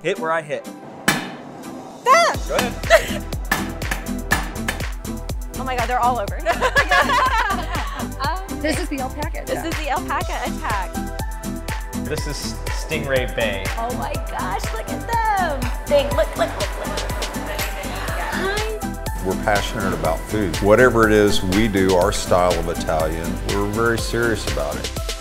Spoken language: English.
Hit where I hit. Ah! Go ahead. Oh my God, they're all over. This is the alpaca. This is the alpaca attack. This is Stingray Bay. Oh my gosh, look at them. Big, look. Hi. We're passionate about food. Whatever it is we do, our style of Italian, we're very serious about it.